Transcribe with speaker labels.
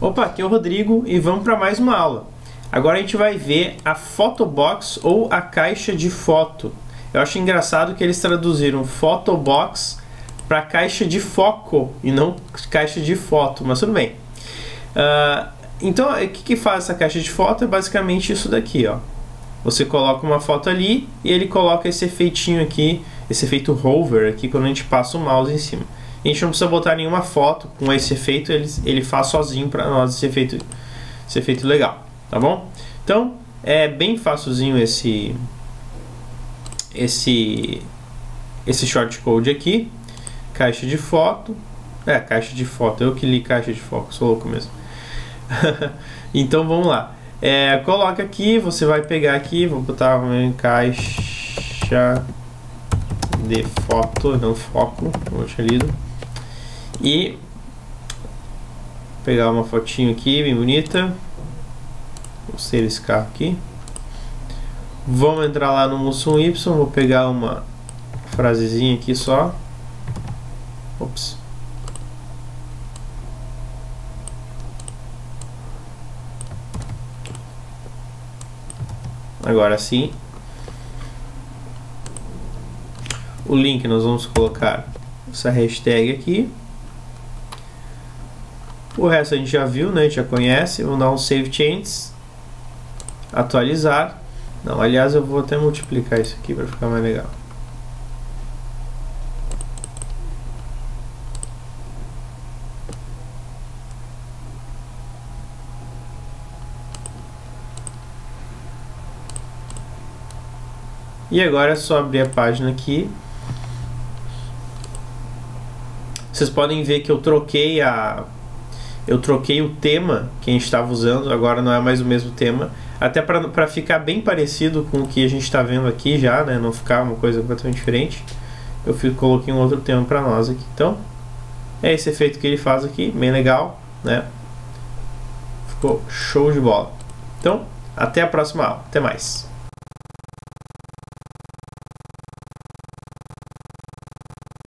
Speaker 1: Opa, aqui é o Rodrigo e vamos para mais uma aula. Agora a gente vai ver a Photobox ou a caixa de foto. Eu acho engraçado que eles traduziram Photobox para caixa de foco e não caixa de foto, mas tudo bem. Então, o que faz essa caixa de foto? É basicamente isso daqui, ó. Você coloca uma foto ali e ele coloca esse efeitinho aqui, esse efeito hover aqui quando a gente passa o mouse em cima. A gente não precisa botar nenhuma foto com esse efeito, ele faz sozinho para nós esse efeito legal, tá bom? Então é bem facilzinho esse shortcode aqui, caixa de foto, caixa de foto, eu que li caixa de foto, sou louco mesmo. Então vamos lá, coloca aqui, você vai pegar aqui, vou botar em caixa de foto, não foco, não tinha lido. E pegar uma fotinho aqui bem bonita. Vou sair esse carro aqui. Vamos entrar lá no Musum Y. Vou pegar uma frasezinha aqui só. Ops. Agora sim. O link nós vamos colocar essa hashtag aqui. O resto a gente já viu, né? A gente já conhece. Vamos dar um Save Changes. Atualizar. Não, aliás, eu vou até multiplicar isso aqui para ficar mais legal. E agora é só abrir a página aqui. Vocês podem ver que eu troquei o tema que a gente estava usando, agora não é mais o mesmo tema, até para ficar bem parecido com o que a gente está vendo aqui já, né? Não ficar uma coisa completamente diferente. Eu coloquei um outro tema para nós aqui. Então, é esse efeito que ele faz aqui, bem legal, né? Ficou show de bola. Então, até a próxima aula. Até mais.